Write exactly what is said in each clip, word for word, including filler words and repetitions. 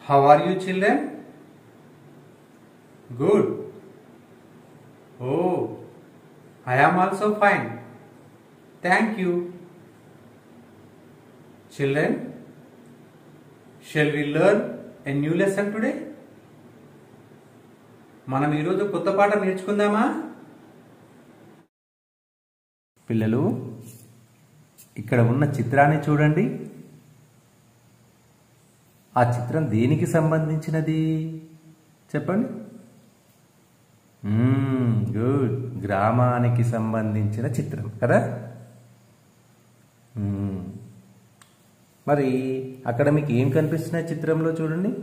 How are you, children? Good. Oh, I am also fine. Thank you. Children, shall we learn a new lesson today? మనం ఈరోజు కొత్త పాఠం నేర్చుకుందామా? పిల్లలు, ఇక్కడ ఉన్న చిత్రాన్ని చూడండి. ఆ చిత్రం దేనికి సంబంధించినది చెప్పండి. గుడ్, గ్రామానికి సంబంధించిన చిత్రం కదా. మరి అక్కడ మీకు ఏం కనిపిస్తున్నాయి చిత్రంలో చూడండి.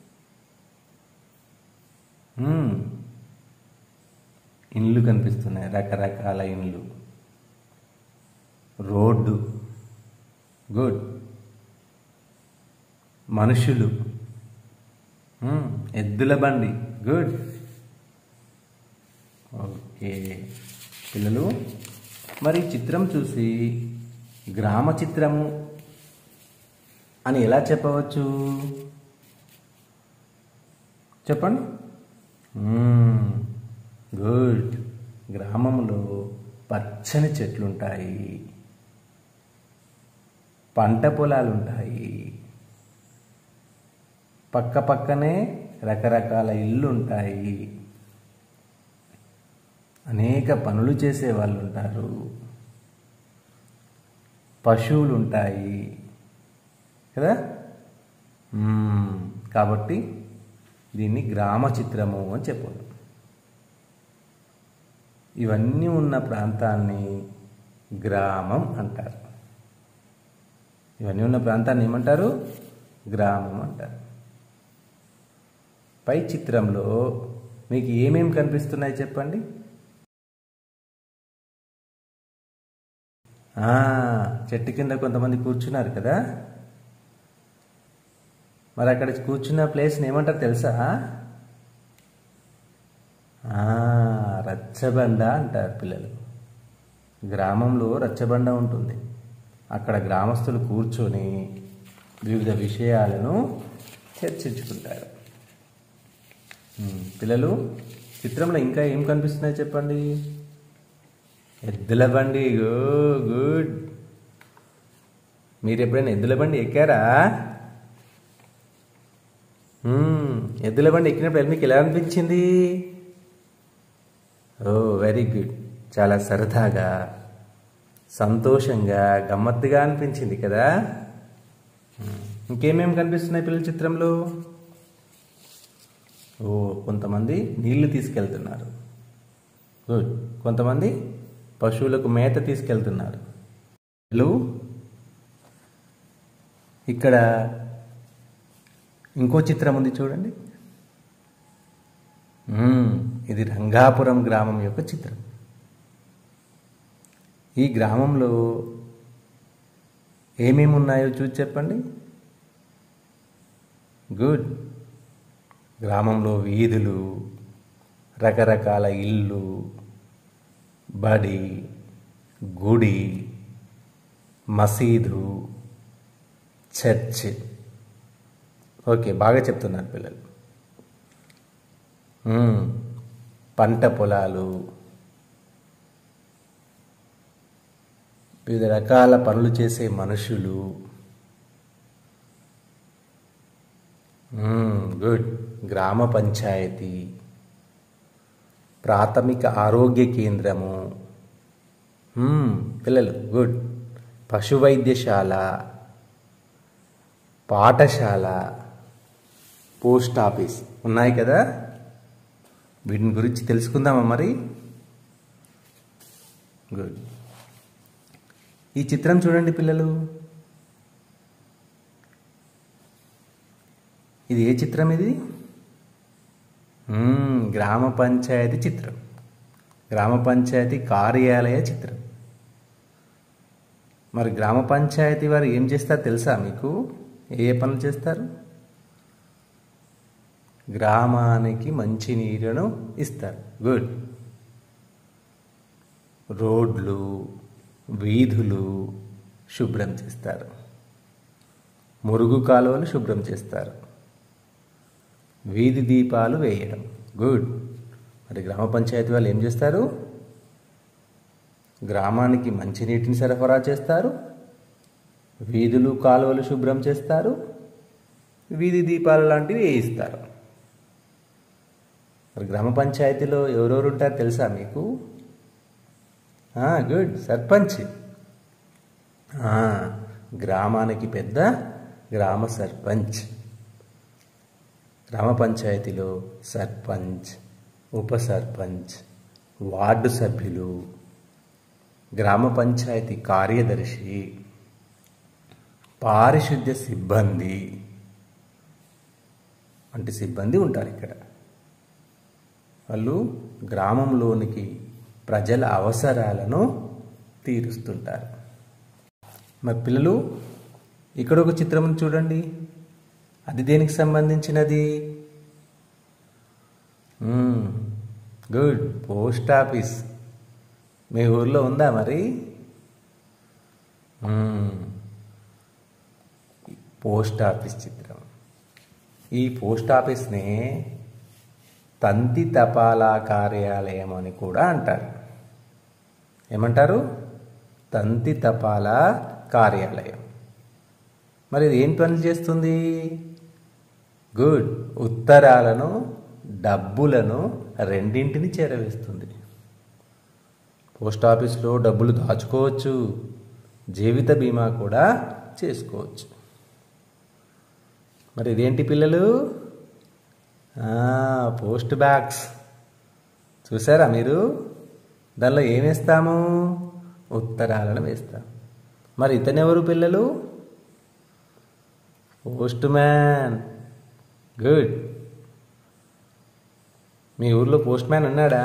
ఇండ్లు కనిపిస్తున్నాయి, రకరకాల ఇండ్లు, రోడ్డు, గుడ్, మనుషులు, ఎద్దుల బండి, గుడ్. ఓకే పిల్లలు, మరి చిత్రం చూసి గ్రామ చిత్రము అని ఎలా చెప్పవచ్చు చెప్పండి. గుడ్, గ్రామంలో పచ్చని చెట్లుంటాయి, పంట పొలాలుంటాయి, పక్క పక్కనే రకరకాల ఇళ్ళు ఉంటాయి, అనేక పనులు చేసే వాళ్ళు ఉంటారు, పశువులు ఉంటాయి కదా. కాబట్టి దీన్ని గ్రామ చిత్రము అని చెప్పారు. ఇవన్నీ ఉన్న ప్రాంతాన్ని గ్రామం అంటారు. ఇవన్నీ ఉన్న ప్రాంతాన్ని ఏమంటారు? గ్రామం అంటారు. పై చిత్రంలో మీకు ఏమేమి కనిపిస్తున్నాయి చెప్పండి. చెట్టు కింద కొంతమంది కూర్చున్నారు కదా. మరి అక్కడ కూర్చున్న ప్లేస్ని ఏమంటారు తెలుసా? రచ్చబండ అంటారు పిల్లలు. గ్రామంలో రచ్చబండ ఉంటుంది. అక్కడ గ్రామస్తులు కూర్చొని వివిధ విషయాలను చర్చించుకుంటారు. పిల్లలు, చిత్రంలో ఇంకా ఏం కనిపిస్తున్నాయి చెప్పండి. ఎద్దుల బండి, గో గుడ్. మీరు ఎప్పుడైనా ఎద్దుల బండి ఎక్కారా? ఎద్దుల బండి ఎక్కినప్పుడు మీకు ఎలా అనిపించింది? ఓ వెరీ గుడ్, చాలా సరదాగా, సంతోషంగా, గమ్మత్తుగా అనిపించింది కదా. ఇంకేమేమి కనిపిస్తున్నాయి పిల్లల చిత్రంలో? ఓ కొంతమంది నీళ్లు తీసుకెళ్తున్నారు, గుడ్. కొంతమంది పశువులకు మేత తీసుకెళ్తున్నారు. ఇక్కడ ఇంకో చిత్రం ఉంది చూడండి. ఇది రంగాపురం గ్రామం యొక్క చిత్రం. ఈ గ్రామంలో ఏమేమి ఉన్నాయో చూసి చెప్పండి. గుడ్, గ్రామంలో వీధులు, రకరకాల ఇళ్ళు, బడి, గుడి, మసీదు, చర్చ్. ఓకే, బాగా చెప్తున్నారు పిల్లలు. పంట పొలాలు, వివిధ రకాల పనులు చేసే మనుషులు, గుడ్, గ్రామ పంచాయతీ, ప్రాథమిక ఆరోగ్య కేంద్రము, పిల్లలు గుడ్, పశు వైద్యశాల, పాఠశాల, పోస్ట్ ఆఫీస్ ఉన్నాయి కదా. వీటిని గురించి తెలుసుకుందామా మరి. గుడ్, ఈ చిత్రం చూడండి పిల్లలు. ఇది ఏ చిత్రం? ఇది గ్రామ పంచాయతీ చిత్రం, గ్రామ పంచాయతీ కార్యాలయ చిత్రం. మరి గ్రామ పంచాయతీ వారు ఏం చేస్తారు తెలుసా మీకు? ఏ ఏ పనులు చేస్తారు? గ్రామానికి మంచి నీరును ఇస్తారు. గుడ్, రోడ్లు, వీధులు శుభ్రం చేస్తారు, మురుగు కాలువలు శుభ్రం చేస్తారు, వీధి దీపాలు వేయడం. గుడ్. మరి గ్రామ పంచాయతీ వాళ్ళు ఏం చేస్తారు? గ్రామానికి మంచినీటిని సరఫరా చేస్తారు, వీధులు కాలువలు శుభ్రం చేస్తారు, వీధి దీపాలు లాంటివి వేయిస్తారు. మరి గ్రామ పంచాయతీలో ఎవరెవరు ఉంటారు తెలుసా మీకు? గుడ్. సర్పంచ్. గ్రామానికి పెద్ద గ్రామ సర్పంచ్. గ్రామ పంచాయతీలో సర్పంచ్, ఉప సర్పంచ్, వార్డు సభ్యులు, గ్రామ పంచాయతీ కార్యదర్శి, పారిశుద్ధ్య సిబ్బంది వంటి సిబ్బంది ఉంటారు ఇక్కడ. వాళ్ళు గ్రామంలోనికి ప్రజల అవసరాలను తీరుస్తుంటారు. మరి పిల్లలు, ఇక్కడ ఒక చిత్రం చూడండి. అది దేనికి సంబంధించినది? గుడ్. Post office. మీ ఊర్లో ఉందా మరి? పోస్ట్ ఆఫీస్ చిత్రం. ఈ పోస్ట్ ఆఫీస్నే తంతి తపాలా కార్యాలయం అని కూడా అంటారు. ఏమంటారు? తంతి తపాలా కార్యాలయం. మరి ఇది ఏం పనులు చేస్తుంది? గుడ్. ఉత్తరాలను, డబ్బులను రెండింటిని చేరవేస్తుంది. పోస్ట్ ఆఫీస్లో డబ్బులు దాచుకోవచ్చు, జీవిత బీమా కూడా చేసుకోవచ్చు. మరి ఇదేంటి పిల్లలు? Post bags. చూసారా మీరు? దానిలో ఏం వేస్తాము? ఉత్తరాలను వేస్తాం. మరి ఇతనెవరు పిల్లలు? Post man. గుడ్. మీ ఊర్లో పోస్ట్ మ్యాన్ ఉన్నాడా?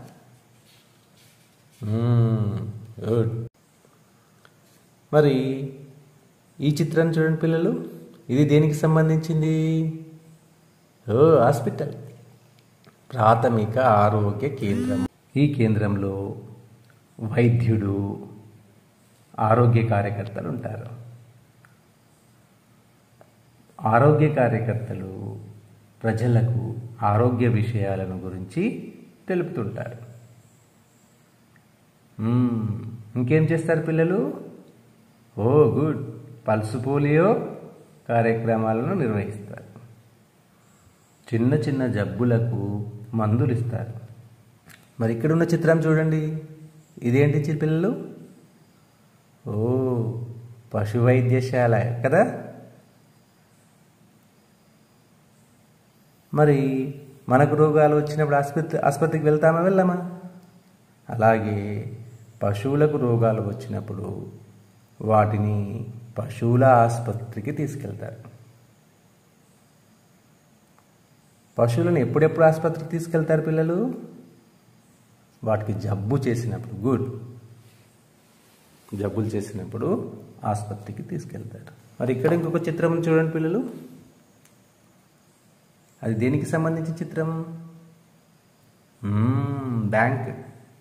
గుడ్. మరి ఈ చిత్రాన్ని చూడండి పిల్లలు. ఇది దేనికి సంబంధించింది? ఓ హాస్పిటల్, ప్రాథమిక ఆరోగ్య కేంద్రం. ఈ కేంద్రంలో వైద్యుడు, ఆరోగ్య కార్యకర్తలు ఉంటారు. ఆరోగ్య కార్యకర్తలు ప్రజలకు ఆరోగ్య విషయాలను గురించి తెలుపుతుంటారు. ఇంకేం చేస్తారు పిల్లలు? ఓ గుడ్. పల్సు పోలియో కార్యక్రమాలను నిర్వహిస్తారు. చిన్న చిన్న జబ్బులకు మందులు ఇస్తారు. మరి ఇక్కడ ఉన్న చిత్రం చూడండి. ఇదేంటి పిల్లలు? ఓ పశు వైద్యశాల కదా. మరి మనకు రోగాలు వచ్చినప్పుడు ఆసుపత్రి ఆసుపత్రికి వెళ్తామా వెళ్ళామా? అలాగే పశువులకు రోగాలు వచ్చినప్పుడు వాటిని పశువుల ఆసుపత్రికి తీసుకెళ్తారు. పశువులను ఎప్పుడెప్పుడు ఆసుపత్రికి తీసుకెళ్తారు పిల్లలు? వాటికి జబ్బు చేసినప్పుడు. గుడ్. జబ్బులు చేసినప్పుడు ఆసుపత్రికి తీసుకెళ్తారు. మరి ఇక్కడ ఇంకొక చిత్రం చూడండి పిల్లలు. అది దేనికి సంబంధించిన చిత్రం? బ్యాంక్.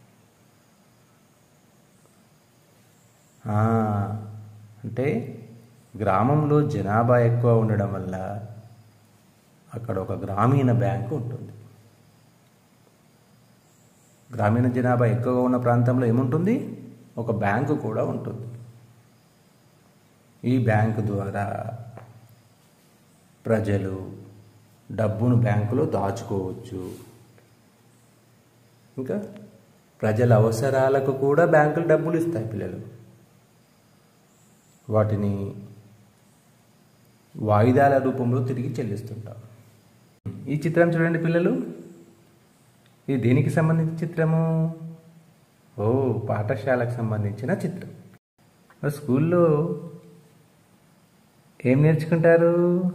అంటే గ్రామంలో జనాభా ఎక్కువ ఉండడం వల్ల అక్కడ ఒక గ్రామీణ బ్యాంకు ఉంటుంది. గ్రామీణ జనాభా ఎక్కువగా ఉన్న ప్రాంతంలో ఏముంటుంది? ఒక బ్యాంకు కూడా ఉంటుంది. ఈ బ్యాంకు ద్వారా ప్రజలు డబ్బును బ్యాంకులో దాచుకోవచ్చు. ఇంకా ప్రజల అవసరాలకు కూడా బ్యాంకులు డబ్బులు ఇస్తాయి పిల్లలు. వాటిని వాయిదాల రూపంలో తిరిగి చెల్లిస్తుంటాం. ఈ చిత్రం చూడండి పిల్లలు. ఇది దేనికి సంబంధించిన చిత్రము? ఓ పాఠశాలకు సంబంధించిన చిత్రం. మరి స్కూల్లో ఏం నేర్చుకుంటారు?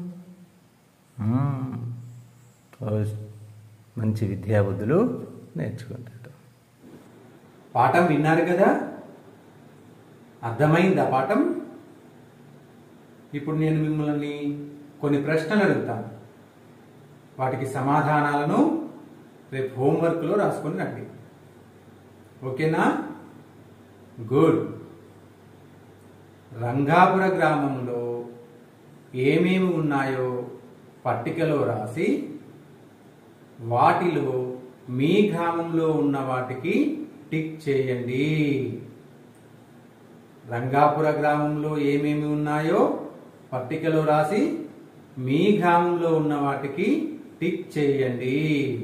మంచి విద్యాబుద్ధులు నేర్చుకుంటారు. పాఠం విన్నారు కదా? అర్థమైందా పాఠం? ఇప్పుడు నేను మిమ్మల్ని కొన్ని ప్రశ్నలు అడుగుతాను. వాటికి సమాధానాలను రేపు హోంవర్క్లో రాసుకొని రండి. ఓకేనా? గుడ్. రంగాపుర గ్రామంలో ఏమేమి ఉన్నాయో పట్టికలో రాసి వాటిలో మీ గ్రామంలో ఉన్న వాటికి టిక్ చేయండి. రంగాపుర గ్రామంలో ఏమేమి ఉన్నాయో పట్టికలో రాసి మీ గ్రామంలో ఉన్న వాటికి టిక్ చేయండి.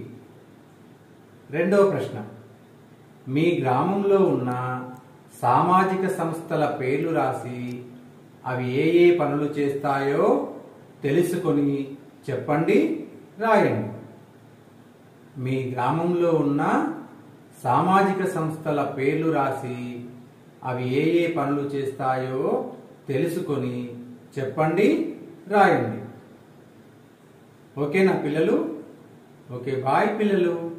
రెండవ ప్రశ్న, మీ గ్రామంలో ఉన్న సామాజిక సంస్థల పేర్లు రాసి అవి ఏ ఏ పనులు చేస్తాయో తెలుసుకొని చెప్పండి, రాయండి. మీ గ్రామంలో ఉన్న సామాజిక సంస్థల పేర్లు రాసి అవి ఏ ఏ పనులు చేస్తాయో తెలుసుకొని చెప్పండి, రాయండి. ఓకేనా పిల్లలు? ఓకే, బాయ్ పిల్లలు.